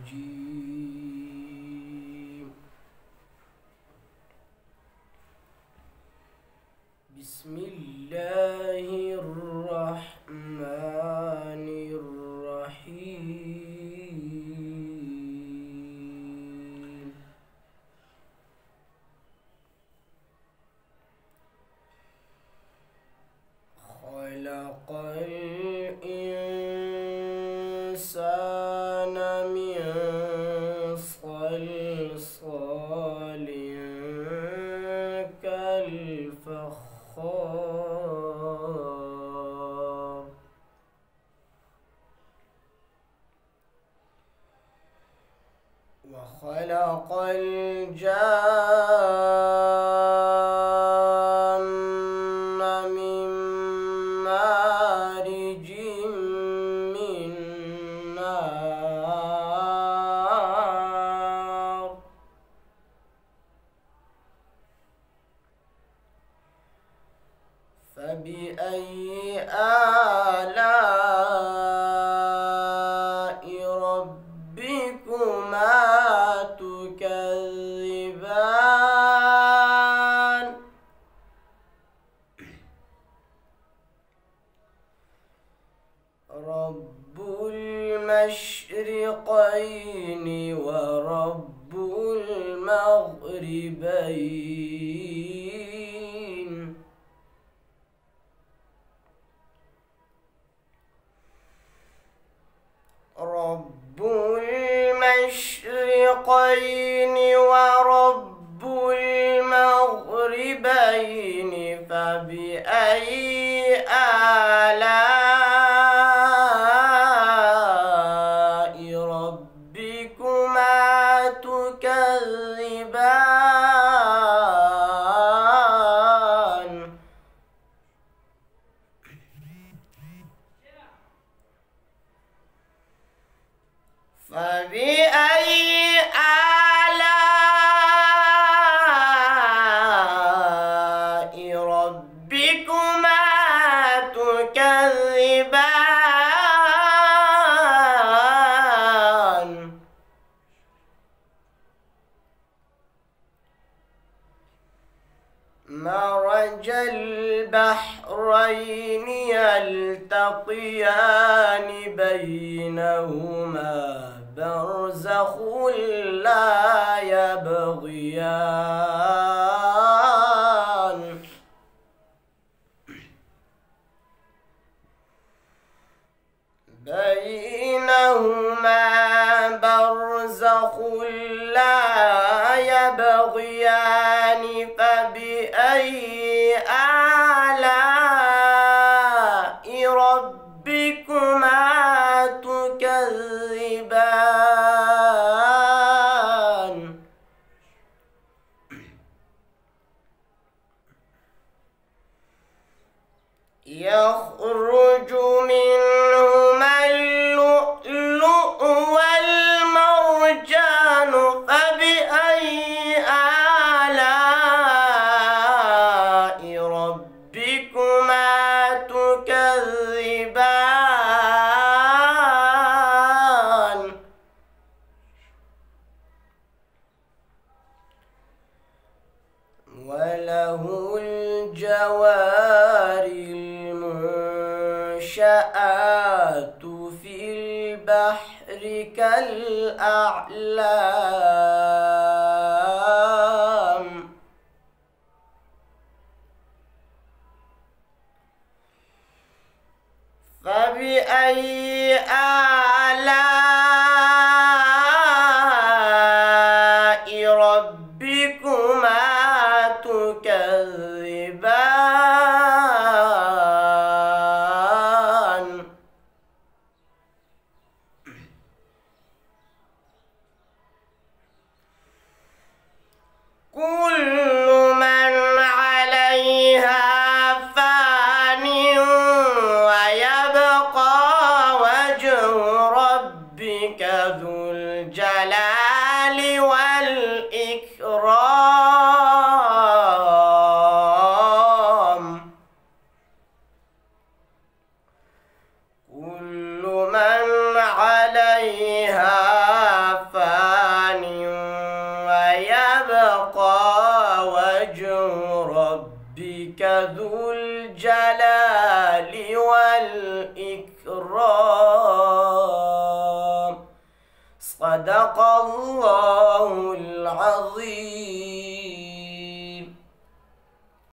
الرجيم. بسم الله الرحمن الرحيم. خلق الإنسان من صلصال كالفخار وخلق الجان من مارج من نار فبأي آلاء ربكما تكذبان رب المشرقين ورب المغربين رب المشرقين ورب المغربين فبأي آلاء ربكما تكذبان فبأي آلاء ربكما تكذبان مرج البحرين يلتقيان بينهما برزخ لا يبغيان بينهما برزخ لا يبغيان فبأي آلاء ربكما تكذبان يخرج منهما اللؤلؤ والمرجان فبأي آلاء ربكما تكذبان وله الجوار المنشآت في البحر كالأعلام فبأي آلاء ربكما تكذبان كل من عليها فان ويبقى وجه ذو الجلال والإكرام. صدق الله العظيم.